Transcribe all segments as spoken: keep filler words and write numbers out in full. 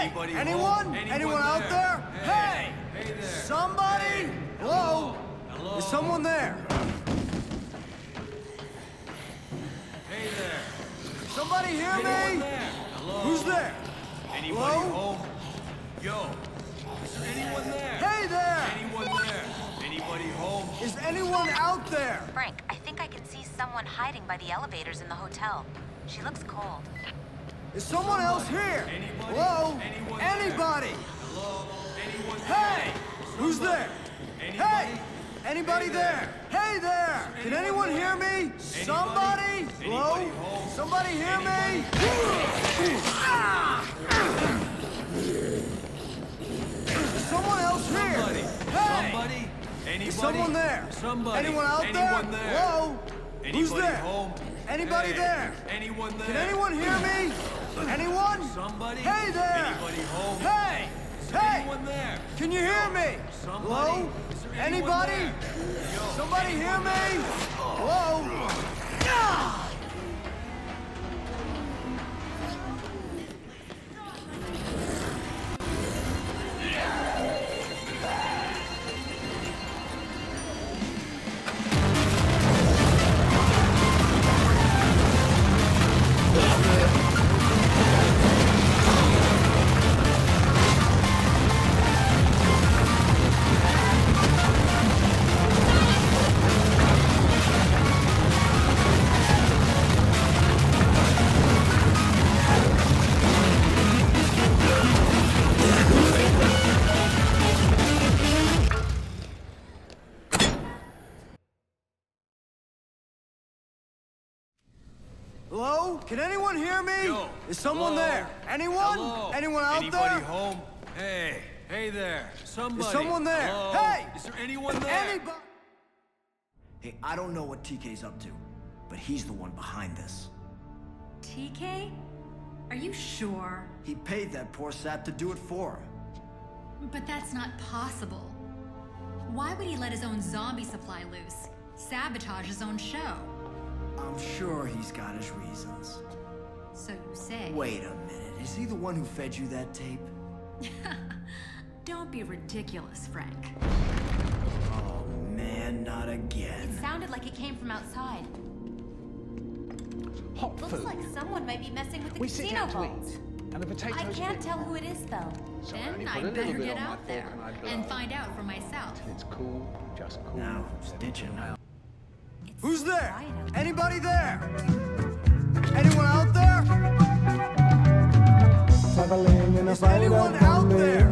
Hey! Anybody Anyone? home? Anyone Anyone out there? there? Hey! Hey there. Somebody? Hey. Hello? Hello? Is someone there? Hey there. Somebody hear Anyone me? there? Hello? Who's there? Anybody Hello? home? Yo. Is there anyone there? Hey there! Anyone there? Anybody home? Is anyone out there? Frank, I think I can see someone hiding by the elevators in the hotel. She looks cold. Is someone else here? Anybody? Hello? Anyone Anybody? Hello? Anyone Hey! Who's there? Anybody? Hey! Anybody Hey there? Hey there! Can anyone hear me? Somebody? Hello? Anybody home? Somebody hear me? Is someone else here? Somebody. Hey! Somebody? Anybody? Is someone there? Somebody. Anyone out Anyone there? there? Hello? Anybody Who's there? home? Anybody Hey. there? Anyone there? Can anyone hear me? Anyone? Somebody? Hey there! Anybody home? Hey! Is there Hey! anyone there? Can you hear me? Somebody? Hello? Is there anyone Anybody? there? Yo, Somebody hear anyone me? there? Hello? Ah! Hello? Can anyone hear me? Yo, Is someone hello? there? Anyone? Hello? Anyone out Anybody there? home? Hey, hey there. Somebody. Is someone there? Hello? Hey! Is there anyone there? Anybody? Hey, I don't know what T K's up to, but he's the one behind this. T K? Are you sure? He paid that poor sap to do it for him. But that's not possible. Why would he let his own zombie supply loose? Sabotage his own show? I'm sure he's got his reasons. So you say. Wait a minute, is he the one who fed you that tape? Don't be ridiculous, Frank. Oh man, not It again. sounded like it came from outside. Hot Looks food. like someone might be messing with the We sit casino down to vaults. eat, and the potatoes. I a can't bit tell more. who it is, though. So I Then only put a I'd little better bit get on my out fork there and I blow. and find out for myself. It's cool, just cool. Now, stitching out. It's Who's so there? quiet out there. Anybody there? Anyone out there? Traveling in a Is anyone fighter out there?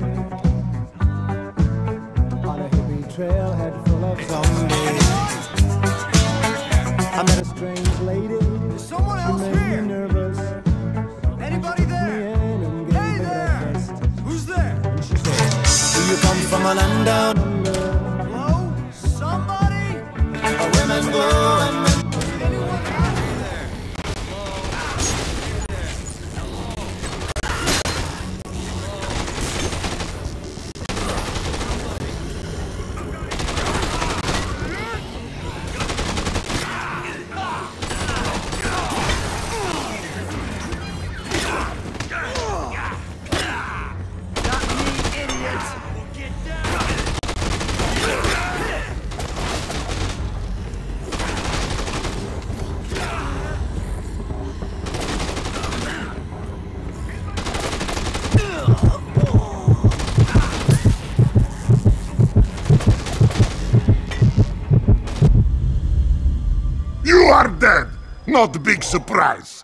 on a hippie trailhead full of zombies. Anyone? I met a strange lady. Is someone She else made me here? nervous. Anybody Me there? in and gave Hey me there! breakfast. Who's there? And she said, "Do you come from a land down under? Hello? Somebody? Where women go and men Is anyone out there? You are dead! Not a big surprise!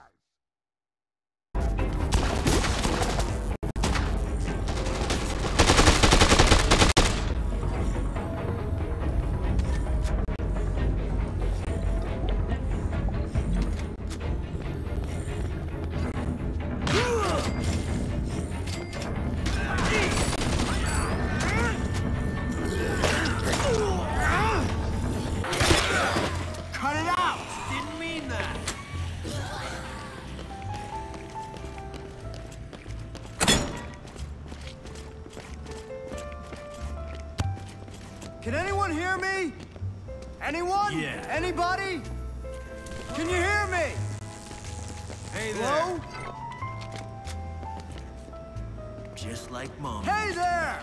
Cut it out! Didn't mean that. Can anyone hear me? Anyone? Yeah. Anybody? Can you hear me? Hey there. Hello? just like Mom. Hey there!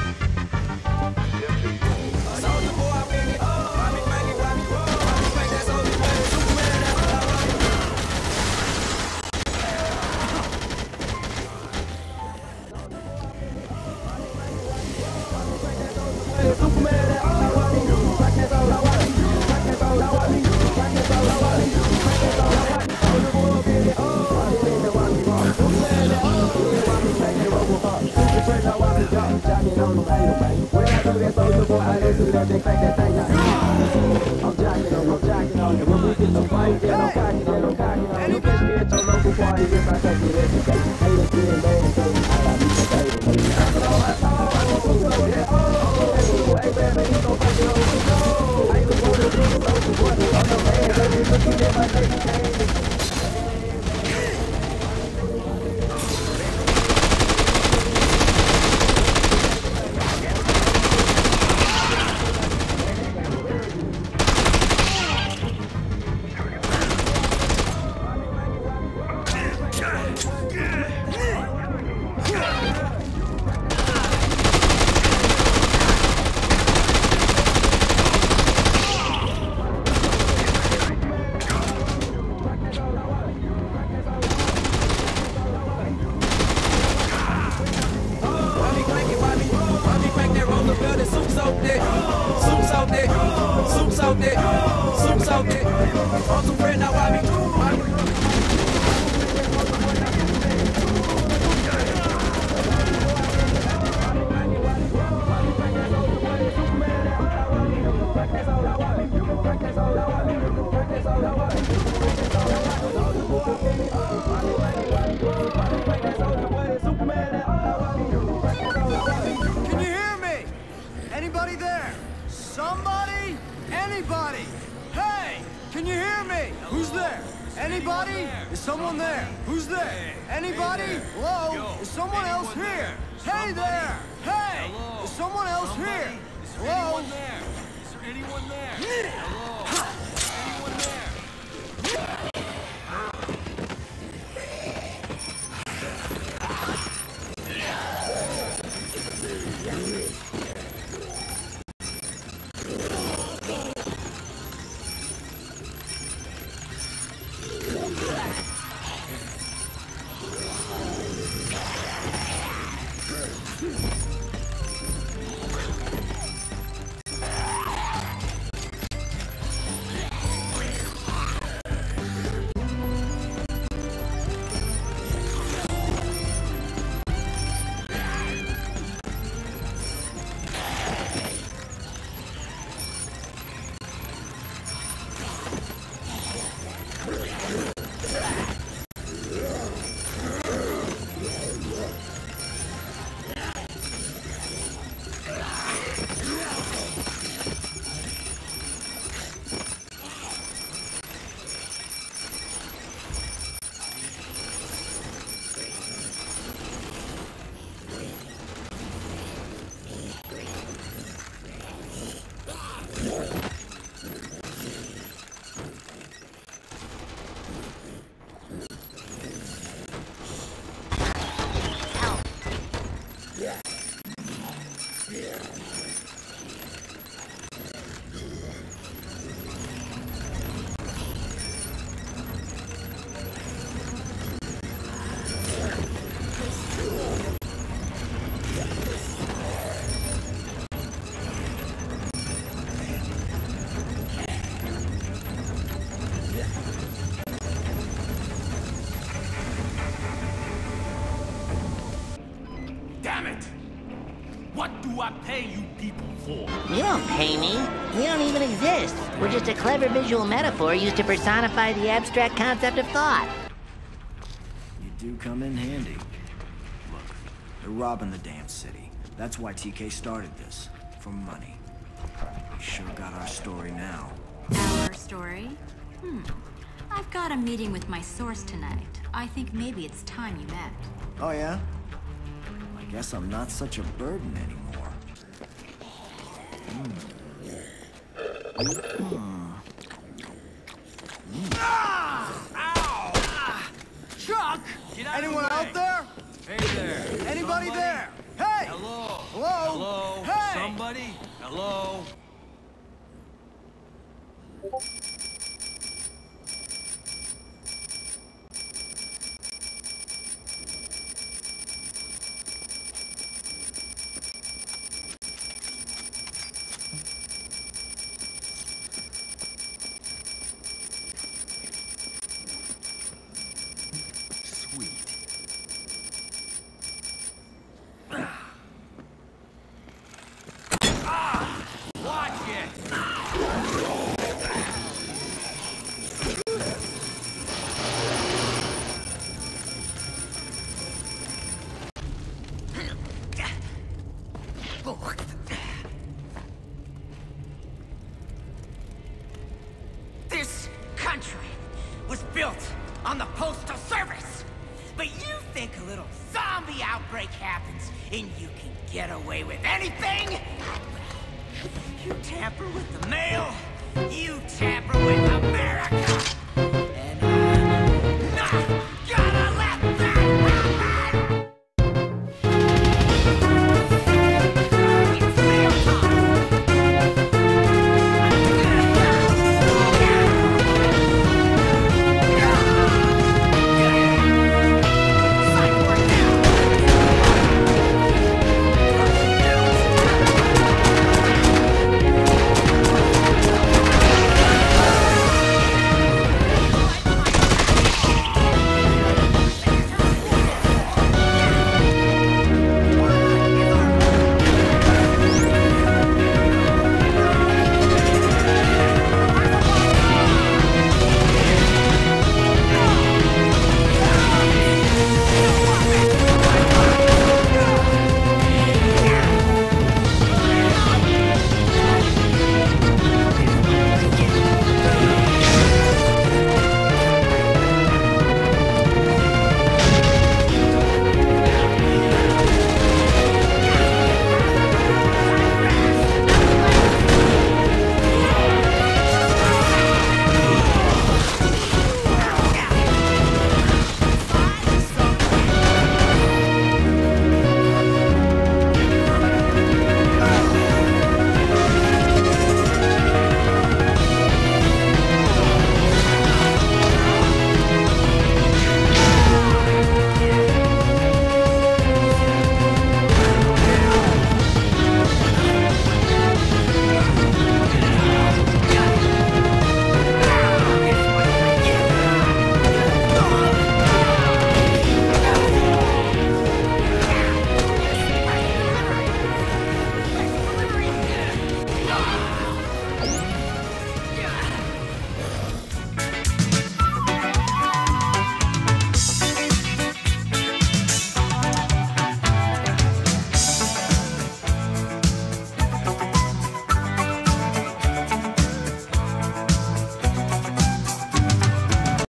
Can you hear me? Anybody there? Somebody? Anybody? Hey! Can you hear me? Who's there? Anybody? Is someone there? Who's there? Anybody? Hello? Is someone else here? Hey there! Hey! Is someone else here? Hello? Is there anyone there? Hello? Anyone there? Damn it! What do I pay you people for? You don't pay me. We don't even exist. We're just a clever visual metaphor used to personify the abstract concept of thought. You do come in handy. Look, they're robbing the damn city. That's why T K started this. For money. We sure got our story now. Our story? Hmm. I've got a meeting with my source tonight. I think maybe it's time you met. Oh yeah? I guess I'm not such a burden anymore. Mm. Mm. Ah! Ow! Ah! Chuck! Get out Anyone of the way. out there? Hey there. Anybody Anybody there? Hey! Hello? Hello? Hello? Hey! Somebody? Hello? This country was built on the Postal Service. But you think a little zombie outbreak happens and you can get away with anything? You tamper with the mail, you tamper with America!